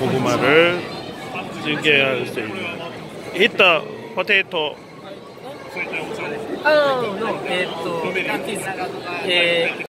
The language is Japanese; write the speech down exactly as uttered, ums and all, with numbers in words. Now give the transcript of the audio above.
고구마를 즐겨할 수 있는 Eat the potato. あの、の、えーっと、えー